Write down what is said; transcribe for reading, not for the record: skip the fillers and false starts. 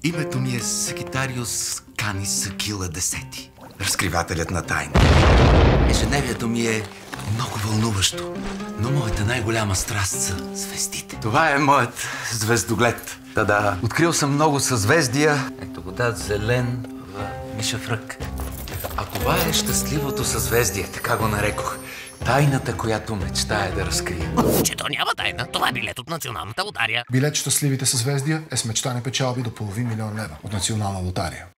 Името ми е Сагитариус Канис Акила X, разкривателят на тайни. Ежедневието ми е много вълнуващо, но моята най-голяма страст са звездите. Това е моят звездоглед. Та-да, открил съм много съзвездия. Ето го да, зелен в мишев рък. А това е щастливото съзвездие, така го нарекох. Тайната, която мечтая да разкрия. Че то няма тайна. Това е билет от националната лотария. Билет щастливите съзвездия е с мечтани печалби до половин милион лева от национална лотария.